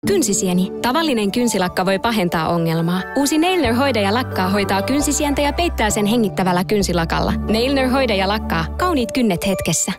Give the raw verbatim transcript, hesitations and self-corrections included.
Kynsisieni. Tavallinen kynsilakka voi pahentaa ongelmaa. Uusi Nailner Hoitaja lakkaa hoitaa kynsisientä ja peittää sen hengittävällä kynsilakalla. Nailner Hoitaja lakkaa. Kauniit kynnet hetkessä.